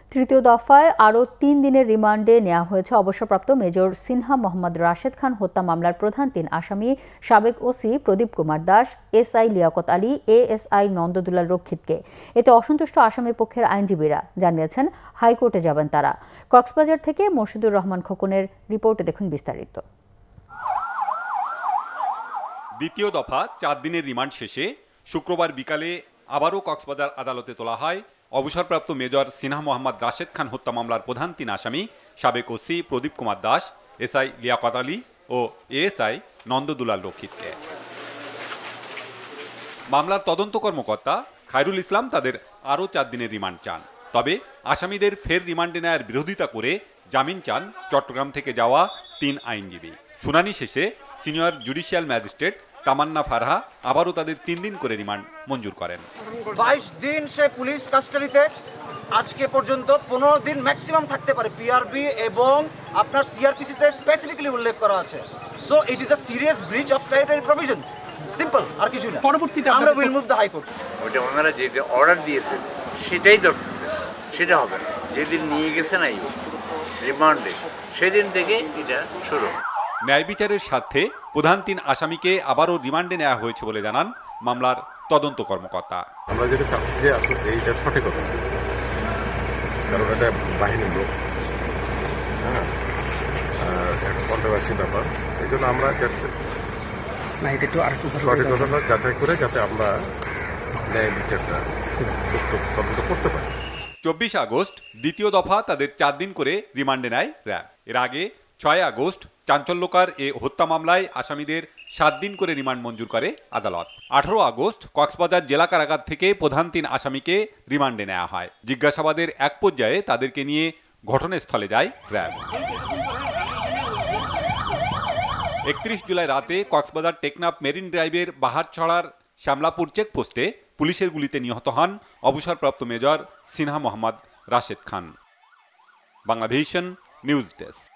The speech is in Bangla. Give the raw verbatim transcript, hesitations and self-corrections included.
তৃতীয় দফায় আরও তিন দিনের রিমান্ডে নেওয়া হয়েছে অবসরপ্রাপ্ত মেজর সিনহা মোহাম্মদ রাশেদ খান হত্যা মামলার প্রধান তিন আসামি সাবেক OC Pradip Kumar Das, SI Liakat Ali, ASI Nandadulal রক্ষিতকে। এতে অসন্তুষ্ট আসামি পক্ষের আইনজীবীরা জানিয়েছেন হাইকোর্টে যাবেন তারা। কক্সবাজার থেকে মোর্শেদুর রহমান খোকনের রিপোর্টে দেখুন বিস্তারিত। দ্বিতীয় দফা চার দিনের রিমান্ড শেষে শুক্রবার বিকালে আবারও কক্সবাজার আদালতে তোলা হয় অবসরপ্রাপ্ত মেজর সিনহা মোহাম্মদ রাশেদ খান হত্যা মামলার প্রধান তিন আসামি সাবেক ওসি প্রদীপ কুমার দাস, এসআই লিয়াকত আলী ও এএসআই নন্দদুলাল রক্ষিতকে। মামলার তদন্ত কর্মকর্তা খায়রুল ইসলাম তাদের আরও চার দিনের রিমান্ড চান। তবে আসামিদের ফের রিমান্ডে নেয়ার বিরোধিতা করে জামিন চান চট্টগ্রাম থেকে যাওয়া তিন আইনজীবী। শুনানি শেষে senior judicial magistrate Tamanna Farha আবারও তাদের তিন দিন করে রিমান্ড মঞ্জুর করেন। বাইশ দিন সে পুলিশ কাস্টাডিতে, আজকে পর্যন্ত পনেরো দিন ম্যাক্সিমাম থাকতে পারে। পিআরবি এবং আপনার সিআরপিসিতে স্পেসিফিক্যালি উল্লেখ করা আছে। So it is a serious breach of statutory provisions. Simple, আর কিছু না। পরবর্তীতে আমরা উইল মুভ দ্য হাইকোর্ট। ওটা ওনারা যে অর্ডার দিয়েছেন সেটাই ধরতেছে, সেটা হবে না। যেদিন নিয়ে গেছে নাই রিমান্ডে সেদিন থেকে এটা শুরু। ন্যায় বিচারের স্বার্থে প্রধান তিন আসামিকে আবারও রিমান্ডে নেওয়া হয়েছে বলে জানান মামলার তদন্ত কর্মকর্তা। আমরা যেটা চাচ্ছি যে আসলে এইটা সঠিকতা, কারণ এটা বাহিনীর লোক, হ্যাঁ, একটা কন্ট্রোভার্সি ব্যাপার। এই জন্য আমরা সঠিকতাটা যাচাই করে যাতে আমরা ন্যায় বিচারটা সুষ্ঠু তদন্ত করতে পারি। চব্বিশ আগস্ট দ্বিতীয় দফা তাদের চার দিন করে রিমান্ডে নেয় র্যাব। এর আগে ছয় আগস্ট চাঞ্চল্যকর এ হত্যা মামলায় আসামিদের সাত দিন করে রিমান্ড মঞ্জুর করে আদালত। আঠারো আগস্ট কক্সবাজার জেলা কারাগার থেকে প্রধান তিন আসামিকে রিমান্ডে নেওয়া হয়। জিজ্ঞাসাবাদের এক পর্যায়ে তাদেরকে নিয়ে ঘটনাস্থলে যায় র্যাব। একত্রিশ জুলাই রাতে কক্সবাজার টেকনাফ মেরিন ড্রাইভের বাহারছড়ার শ্যামলাপুর চেকপোস্টে পুলিশের গুলিতে নিহত হন অবসরপ্রাপ্ত major Sinha Mohammad Rashed Khan. Banglavision news desk.